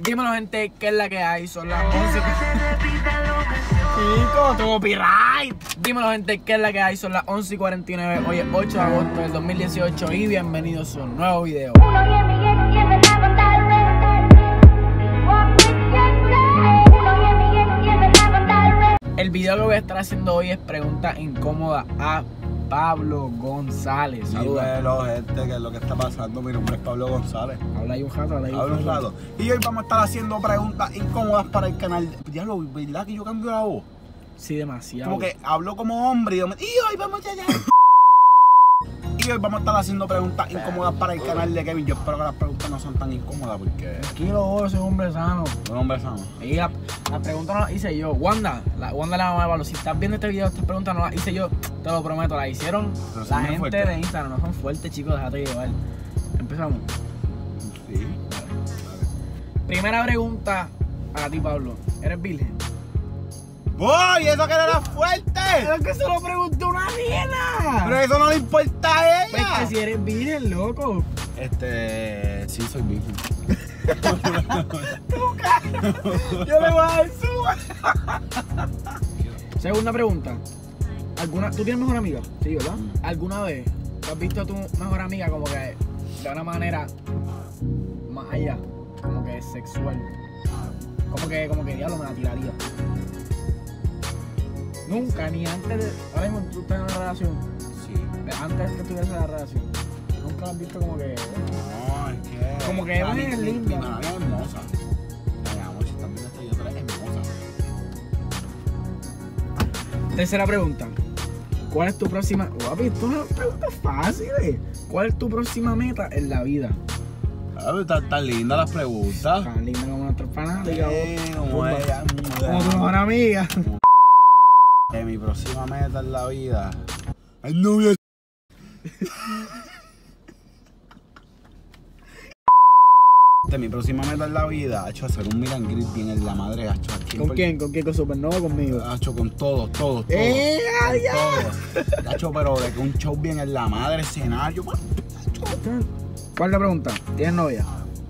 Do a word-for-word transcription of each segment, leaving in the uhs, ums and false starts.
Dímelo, gente, ¿qué es la que hay? Son las once. Chico, tu copyright. Dímelo, gente, ¿qué es la que hay? Son las once y cuarenta y nueve. Hoy es ocho de agosto del dos mil dieciocho y bienvenidos a un nuevo video. El video que voy a estar haciendo hoy es pregunta incómoda a Pablo González. Dímelo, gente, que es lo que está pasando. Mi nombre es Pablo González. Habla ahí un rato, habla ahí Habla un rato. Y hoy vamos a estar haciendo preguntas incómodas para el canal. Diablo, ¿verdad que yo cambio la voz? Sí, demasiado. Como que hablo como hombre y, yo me... y hoy vamos allá. Y hoy vamos a estar haciendo preguntas incómodas para el canal de Kevin. Yo espero que las preguntas no son tan incómodas porque... Tranquilo, yo soy un hombre sano. Un hombre sano. Y la, la pregunta no la hice yo. Wanda, la, Wanda la mamá de Pablo. Si estás viendo este video, estas preguntas no las hice yo. Te lo prometo, las hicieron Pero la gente fuerte. de Instagram. No son fuertes, chicos, déjate llevar. Empezamos. Sí. Primera pregunta a ti, Pablo. ¿Eres virgen? ¡Voy! ¡Eso que no era fuerte! Pero es que se lo preguntó una nena. Pero eso no le importa a Pues ella. que si eres virgen, loco. Este... Sí, soy virgen. Yo le voy a dar su. Segunda pregunta. ¿Alguna, ¿Tú tienes mejor amiga? Sí, ¿verdad? ¿Alguna vez tú has visto a tu mejor amiga como que de una manera más allá, como que sexual? Como que, como que diablo me la tiraría. Nunca, ni antes de... Ahora mismo tú estás en una relación. Sí. Antes que estuviese en la relación. Nunca la has visto como que... No, es que... Como que Eva es linda. No, es hermosa. Ay, amor, si están viendo esta video, es hermosa. Tercera pregunta. ¿Cuál es tu próxima... Guapi, esto es una pregunta fácil. eh. ¿Cuál es tu próxima meta en la vida? Ah, están tan lindas las preguntas. Tan linda como nuestra fanática. Eh, como Como ella, como tu mejor amiga. Eh, mi próxima meta en la vida. ¡Ay, novia! De mi próxima meta en la vida, ha hecho hacer un meet and greet bien en la madre, ha hecho aquí. ¿Con quién? ¿Con quién? ¿Con Supernova o conmigo? Ha hecho con todos, todos, todos. ¡Eh, Con ya! todos. Ha hecho, pero de que un show bien en la madre, escenario, man. Cuarta pregunta. ¿Tienes novia?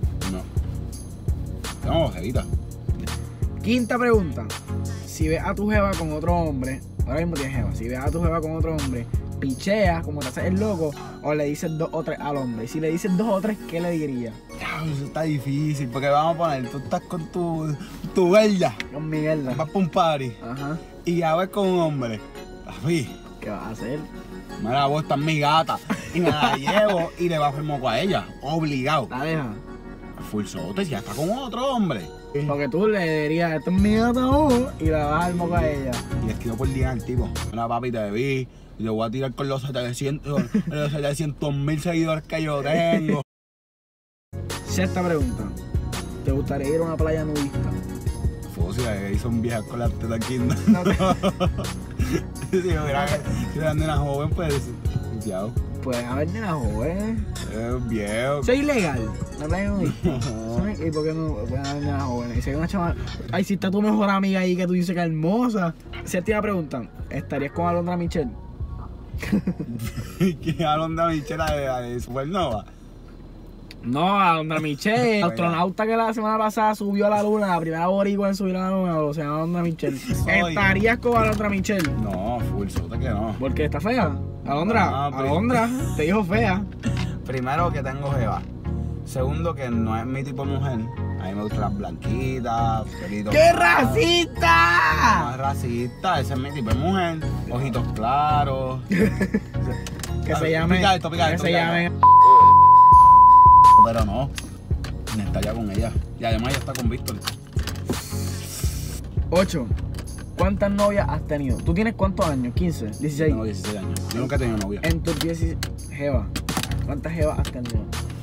No. No, jevita. Quinta pregunta. Si ves a tu jeva con otro hombre, ahora mismo tienes jeva, si ves a tu jeva con otro hombre, picheas como te haces el loco o le dices dos o tres al hombre. Y si le dices dos o tres, ¿qué le dirías? Ya, eso está difícil, porque vamos a poner, tú estás con tu, tu bella, Con Miguel. vas para un party Ajá. y ya ves con un hombre. Papi, ¿Qué vas a hacer? mira, vos estás mi gata y me la llevo y le bajo el moco a ella, obligado. La deja. Full sote, si ya está con otro hombre. Porque tú le dirías, esto es mi gata uh, y le vas al moco a ella. Y le escribo por día al tipo, mira papi, te vi, y le voy a tirar con los setecientos mil seguidores que yo tengo. Sexta pregunta. ¿Te gustaría ir a una playa nudista? Fósil, ahí son viejas con las tetas quintas. No te... Si hubiera si eran de una joven, pues, confiado. Pueden haber nenas jóvenes. Es viejo. Eso es ilegal. La playa nudista. ¿Y por qué no pueden haber nenas jóvenes? Y si hay una chava... Ay, si está tu mejor amiga ahí que tú dices que es hermosa. Séptima pregunta. ¿Estarías con Alondra Michelle? ¿Quién Alondra Michelle de, la de Supernova? No, Alondra Michelle. El astronauta que la semana pasada subió a la luna, la primera boricua en subir a la luna, o sea, Alondra Michelle. ¿Estarías con Alondra Michelle? No, full sote que no. Porque está fea. Alondra, No, pero- Alondra, te dijo fea. Primero que tengo jeva. Segundo que no es mi tipo de mujer. A mí me gustan las blanquitas, pelitos. ¡Qué claros. racista! No es racista, ese es mi tipo de mujer. Ojitos claros. Que A se ver, llame. pica esto, pica Que esto, se pica llame. Pero no. Me está ya con ella. Y además ella está con Víctor. ocho. ¿Cuántas novias has tenido? ¿Tú tienes cuántos años? ¿quince? ¿dieciséis? Tengo dieciséis años. Yo nunca he tenido novia. En tus dieciséis. Jeva. ¿Cuántas jevas has tenido?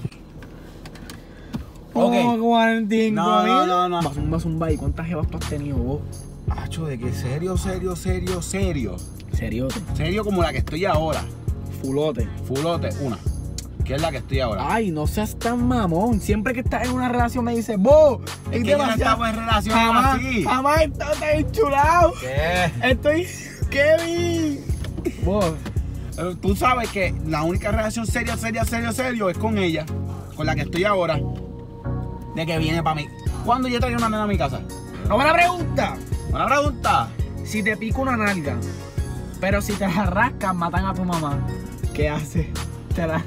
Ok. Oh, cuarenta y cinco No, no, mil. no, no. Vas un vas un bye. ¿Cuántas jevas tú has tenido vos? Hacho, de que serio, serio, serio, serio. Seriote. Serio como la que estoy ahora. Fulote. Fulote, una. Que es la que estoy ahora. Ay, no seas tan mamón. Siempre que estás en una relación me dices, vos, Es que yo no estamos en relación jamás, así. jamás he estado tan enchulado. ¿Qué? Estoy, Kevin. Vos. Eh, Tú sabes que la única relación seria, seria, seria, serio es con ella. Con la que estoy ahora. De que viene para mí. ¿Cuándo yo traigo una nena a mi casa? No, buena pregunta. Buena pregunta. Si te pica una nalga, pero si te la rascas, matan a tu mamá, ¿qué haces? Te la...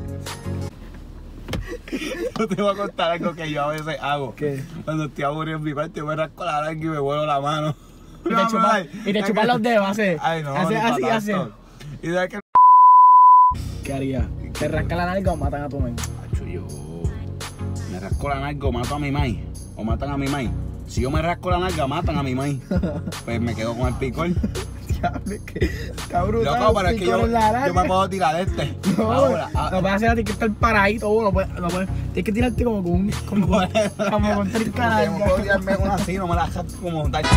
Yo te voy a contar algo que yo a veces hago. ¿Qué? Cuando estoy aburrido en mi parte, me rasco la nalga y me vuelo la mano. Y te chupas y te chupas los dedos, hace. Ay, no, hace ni así, pa' hace. tanto. Y de que... ¿Qué haría? ¿Te rasca la nalga o matan a tu mamá? Macho, yo me rasco la nalga o mato a mi mai. O matan a mi mai. Si yo me rasco la nalga, matan a mi mai. Pues me quedo con el picor. Diablo, que está brutal. Loco, pero es que yo, en la yo me puedo tirar este. No, Ahora, no puedes hacer a ti que estar paradito, uno puede, no puede, tienes que tirarte como con un, como, con- como con tres Yo caras. puedo tirarme una así, no me la saco como tal.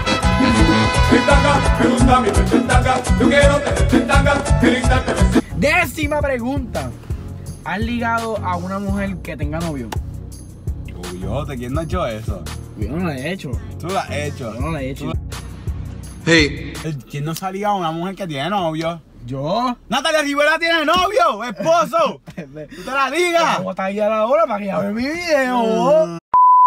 Me gusta mi tanga, yo quiero tener tanga, el instante me... Décima pregunta. ¿Has ligado a una mujer que tenga novio? Yo, ¿te quién no ha hecho eso? Yo no lo he hecho. Tú lo has hecho. Yo no lo he hecho. Hey. El- ¿Quién no salía a una mujer que tiene novio? ¿Yo? Natalia Rivera tiene novio, esposo. ¿Tú te la digas? ¿Cómo está ahí a la hora para que ya vea mi video?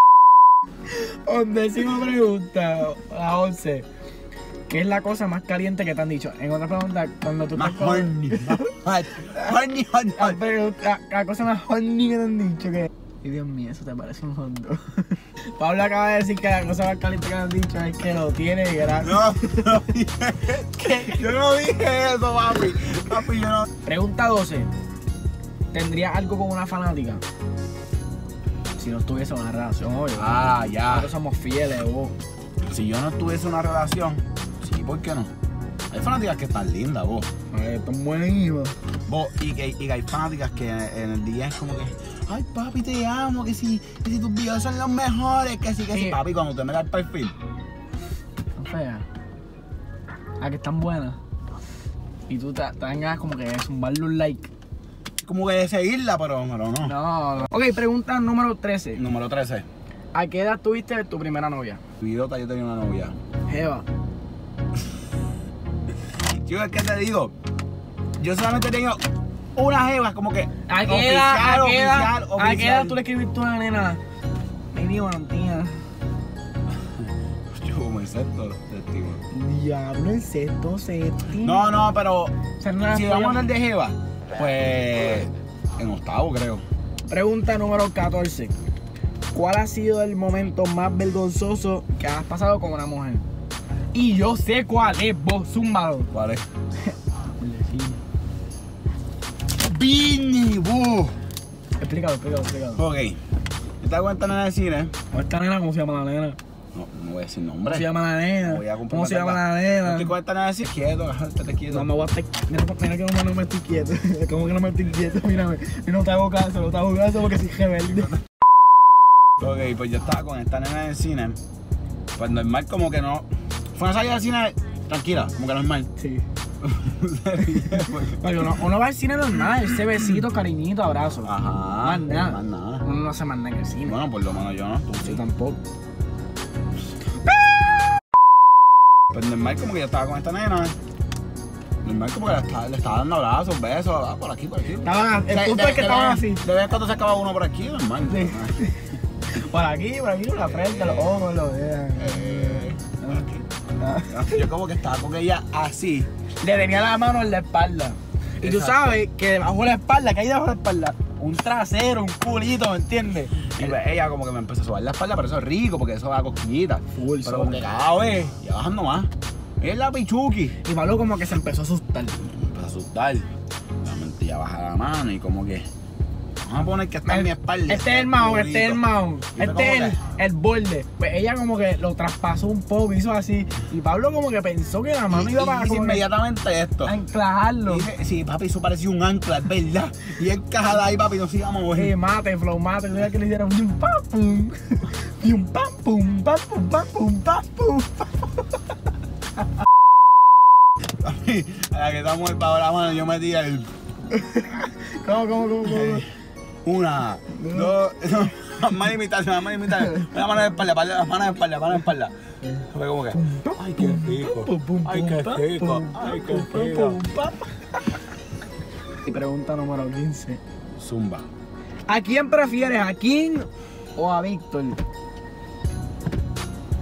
Décima pregunta. La once. ¿Qué es la cosa más caliente que te han dicho? En otra pregunta, cuando tú Más estás con... horny. Más horny, horny, La, horny. pregunta- la, la cosa más horny que te han dicho que... Ay, Dios mío, eso te parece un hondo. Pablo acaba de decir que la cosa más caliente que le han dicho es que lo tiene grande. No, no dije. ¿Qué? Yo no dije eso, papi. Papi, yo no. Pregunta doce. ¿Tendrías algo con una fanática? Si no estuviese en una relación, obvio. Ah, ya. Nosotros somos fieles, vos. Si yo no tuviese una relación, sí, ¿por qué no? Hay fanáticas que están lindas, vos. Ay, están buenísimas. Vos, y que, y que hay fanáticas que en el día es como que, ay papi, te amo, que si, que si tus videos son los mejores, que si, que si, Sí. papi, cuando te metas el perfil. Son feas. Ah, que están buenas. Y tú te, te vengas como que zumbarle un like. Como que de seguirla, pero, pero no. No, no. Ok, pregunta número trece. Número trece. ¿A qué edad tuviste tu primera novia? Idiota, yo tenía una novia. Jeva. Chico, es que te digo, yo solamente he tenido una jeva, como que ¿A qué edad, oficial, a qué edad, oficial, a qué edad oficial. tú le escribiste a una nena? Baby, buenos días. Yo como en sexto, testigo. Diablo, en sexto, séptimo. No, no, pero O sea, no era si tuya. vamos a hablar de jeva, pues en octavo, creo. Pregunta número catorce. ¿Cuál ha sido el momento más vergonzoso que has pasado con una mujer? Y yo sé cuál es, vos, zúmbalo. ¿Cuál es? Vini, bu. Explícalo, explícalo, explícalo. Ok. ¿Te das cuenta nena de cine? ¿Cómo esta nena? ¿Cómo se llama la nena? No, no voy a decir ¿Cómo nombre. se llama la nena? Voy a ¿Cómo se llama la comprometerla. nena? Estoy con esta nena de cine. Quieto, estate quieto. No me voy a estar... Mira, mira que no, no me estoy quieto. ¿Cómo que no me estoy quieto? Mírame. Yo no te hago caso, no te hago caso porque soy rebelde. Ok, pues yo estaba con esta nena de cine. Pues normal, como que no. Fue una salida de cine tranquila, como que normal. Sí. Oye, uno, uno va al cine normal, ese besito, cariñito, abrazo. Ajá. Más nada. Más nada. Uno no hace más nada en el cine. Bueno, por lo menos yo no. Tú Yo sí. tampoco. Pues normal, como que yo estaba con esta nena. Normal, como que le estaba, le estaba dando abrazos, besos, ah, por aquí, por aquí. Estaban, el De- punto de- es que de estaban vez- así. De vez en cuando se acaba uno por aquí, normal. Sí. Por aquí, por aquí, por la frente, los ojos, los dedos. Eh, Ah. Yo como que estaba con ella así. Le tenía la mano en la espalda. Y tú Exacto. sabes que debajo de la espalda, que hay debajo de la espalda, un trasero, un culito, ¿me entiendes? Y pues ella como que me empezó a sobar la espalda, pero eso es rico porque eso da cosquillita. Full, Pero son. como que cada vez, ya bajando más. Es la pichuki. Y Pablo como que se empezó a asustar. Me empezó a asustar. Realmente ya baja la mano y como que. Vamos a poner que está en mi espalda. Este es el mahón, este es el mahón. Y fue Este es como el, el borde. Pues ella como que lo traspasó un poco, hizo así. Y Pablo como que pensó que la mano Y, iba y para hice como que inmediatamente esto. a enclajarlo. Y dije, sí, papi, eso parecía un ancla, es verdad. Y encajada ahí, papi, no se iba a mover. Sí, mate, flow, mate. Tú sabes que le hicieron y un pam, pum. Y un pam, pum, pam, pum, pam, pum, pam, pum. Papi, a la que estamos el pavo de la mano, yo metí el. ¿Cómo, cómo, cómo, cómo? Una, dos, no, más imitación, más imitación. La mano de espalda, espalda, la mano de espalda, mano de espalda. Fue como que, ay, qué rico. Pum, pum, Ay, pum, qué pam, rico. pum, Ay, qué pum, pum, rico. pum, pam. Y pregunta número quince. Zumba. ¿A quién prefieres? ¿A King o a Víctor?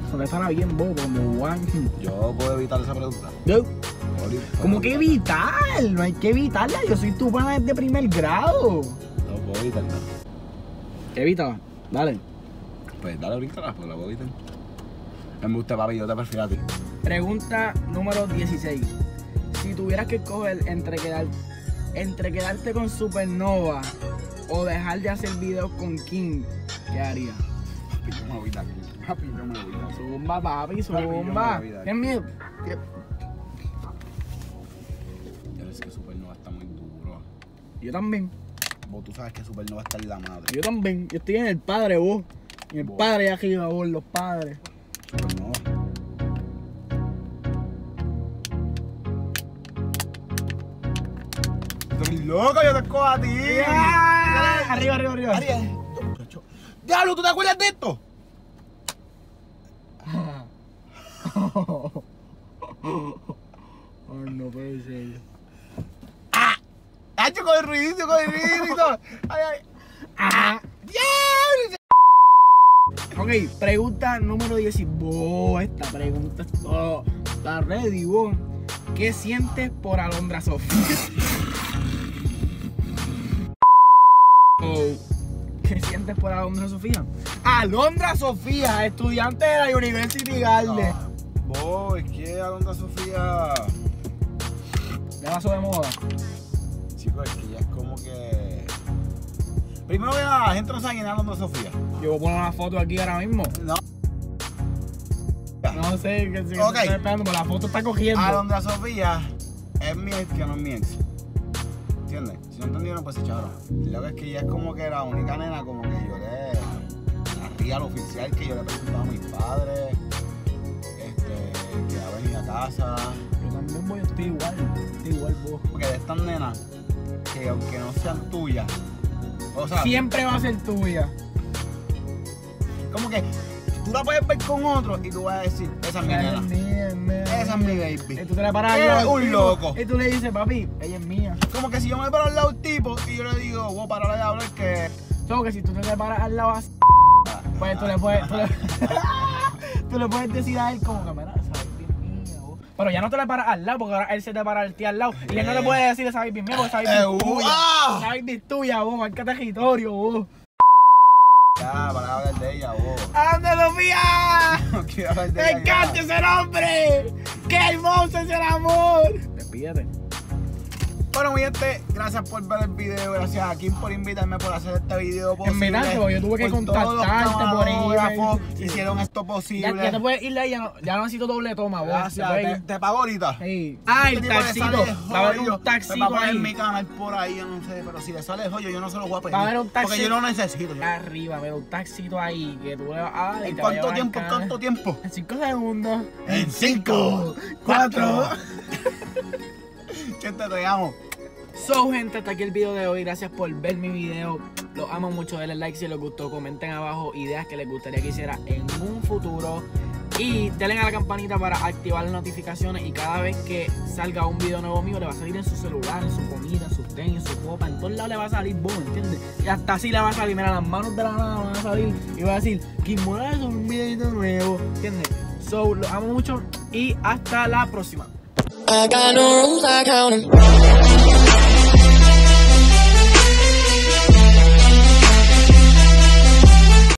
Contestará bien bobo, como Juan. Yo puedo evitar esa pregunta. Yo, Puedo- ¿Cómo puedo que evitar. evitar? No hay que evitarla, yo soy tu pana desde primer grado. No puedo evitarla. ¿Qué evita? Dale. Pues dale ahorita, pues la puedo evitar. Me gusta, papi, yo te prefiero a ti. Pregunta número dieciséis. Si tuvieras que escoger entre, quedar, entre quedarte con Supernova o dejar de hacer videos con King, ¿qué harías? Papi, yo me voy de aquí. Papi, yo me voy de aquí. Zumba, papi, yo me zumba. voy de aquí. ¿Qué miedo? ¿Qué? Ya ves que Supernova está muy duro. Yo también, Vos tú sabes que Supernova está en la madre. yo también. Yo estoy en el padre, vos. En el Vos. padre arriba, vos, los padres. Supernova. Estoy loco, yo te escojo a ti. Arriba, arriba, arriba. Ariel. Muchacho. Diablo, ¿tú te acuerdas de esto? Ay, no puede ser. ¡Hacho, con el ruidito, con el ruidito! ¡Ay, ay! Ah. ¡Diablo! Ok, pregunta número diez. Vos, esta pregunta es todo. Está ready, vos. ¿Qué sientes por Alondra Sofía? Oh, ¿qué sientes por Alondra Sofía? Alondra Sofía, estudiante de la University Garden. Vos, es que Alondra Sofía. Ya pasó de moda. Chicos, es que ya es como que. Primero que nada, la gente no sabe quién es Alondra Sofía. Yo voy a poner una foto aquí ahora mismo. No. No sé qué si Ok. estoy esperando, pero la foto está cogiendo. Alondra Sofía es mi ex que no es mi ex. ¿Entiendes? Si no entendieron, pues se echaron. Lo que es que ya es como que la única nena como que yo le. La real oficial que yo le presentaba a mis padres. Este. Que ha venido a casa. Yo también voy, estoy igual. Estoy igual, vos. Porque de estas nenas que aunque no sean tuyas. O sea, Siempre va a ser tuya. como que tú la puedes ver con otro y tú vas a decir, esa es mi Ella nena. es mía, es mía. Esa es mi Y baby. tú te le paras al Eres lado un al tipo, loco. Y tú le dices, papi, ella es mía. Como que si yo me paro al lado del tipo y yo le digo, voy a parar de hablar que. Solo que si tú te le paras al lado así, pues tú le puedes, tú le, tú le puedes decir a él como que, mira, esa baby es mía, vos. Pero ya no te le paras al lado, porque ahora él se te para el tío al lado. Y él no te puede decir esa baby es mía, porque esa baby Eh, es tuya. ¡ah! Esa baby es tuya, vos, marca territorio, vos. Ya, para hablar de ella, vos. ¡Anda, Sofía! No quiero hablar de ¡Me ella. encanta ya. ese nombre! ¡Qué hermoso es el amor! Despídete. Bueno, mi gente, gracias por ver el video. Gracias a Kim por invitarme por hacer este video posible. Invitarte, porque yo tuve que Por todos los contactarte por camarógrafos email. que hicieron esto Ya, posible. ya te puedes ir de ahí, ya no, ya no necesito doble toma, vos. Gracias, Se puede te, ir. te pago ahorita. Sí. Ah, el Este tipo le taxito. sale Va a haber joyo, un taxito me va a poner ahí. mi canal por ahí, yo no sé, pero si le sale joyo, yo no se lo voy a pedir. Va a haber un taxi- Porque yo no necesito. yo- Arriba, pero un taxito ahí que tú le vas a dar. y ¿En te va a cuánto llevar tiempo? al ¿En canal. cuánto tiempo? En cinco segundos. En cinco, cuatro. Gente, te amo. So, gente, hasta aquí el video de hoy. Gracias por ver mi video. Los amo mucho. Denle like si les gustó. Comenten abajo ideas que les gustaría que hiciera en un futuro. Y denle a la campanita para activar las notificaciones. Y cada vez que salga un video nuevo mío, le va a salir en su celular, en su comida, en sus tenis, en su copa. En todos lados le va a salir, boom, ¿entiendes? Y hasta así le va a salir. Mira, las manos de la nada van a salir. Y va a decir, Kim Morales, un video nuevo. ¿Entiendes? So, los amo mucho. Y hasta la próxima. I got no rules, I count 'em.